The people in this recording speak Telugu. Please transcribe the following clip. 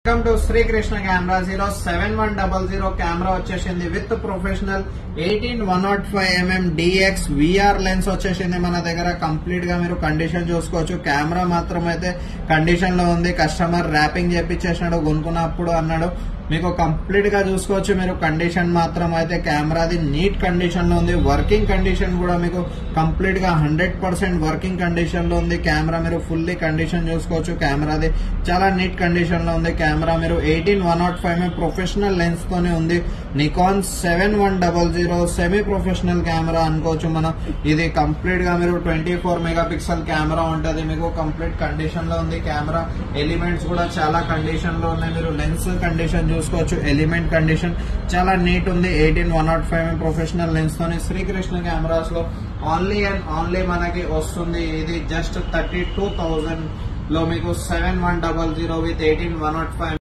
Welcome to Srikrishna cameras. ఈరోజు 7100 కెమెరా వచ్చేసింది with professional 18105mm DX VR lens వచ్చేసింది మన దగ్గర. కంప్లీట్ గా మీరు కండిషన్ చూసుకోవచ్చు. కెమెరా మాత్రం అయితే కండిషన్ లో ఉంది. కస్టమర్ ర్యాపింగ్ చేపించేసినాడు, కొనుక్కున్నప్పుడు అన్నాడు. మీకు కంప్లీట్ గా చూసుకోవచ్చు. మీరు కండిషన్ మాత్రం అయితే కెమెరాది నీట్ కండిషన్ లో ఉంది. వర్కింగ్ కండిషన్ కూడా మీకు కంప్లీట్ గా 100% వర్కింగ్ కండిషన్ లో ఉంది. కెమెరా మీరు ఫుల్లీ కండిషన్ చూసుకోవచ్చు. కెమెరాది చాలా నీట్ కండిషన్ లో ఉంది. కెమెరా మీరు 18105mm ప్రొఫెషనల్ లెన్స్ తోనే ఉంది. నికాన్ 7100 సెమీ ప్రొఫెషనల్ కెమెరా అనుకోవచ్చు మనం. ఇది కంప్లీట్ గా మీరు 24 మెగాపిక్సెల్ కెమెరా ఉంటది. మీకు కంప్లీట్ కండిషన్ లో ఉంది. కెమెరా ఎలిమెంట్స్ కూడా చాలా కండిషన్ లో ఉన్నాయి. మీరు లెన్స్ కండిషన్ చూసుకోవచ్చు. ఎలిమెంట్ కండిషన్ చాలా నీట్ ఉంది. 18105mm ప్రొఫెషనల్ లెన్స్ తోని శ్రీకృష్ణ కెమెరాస్ లో ఓన్లీ అండ్ ఓన్లీ మనకి వస్తుంది. ఇది జస్ట్ 32,000 లో మీకు 7100 విత్ 18105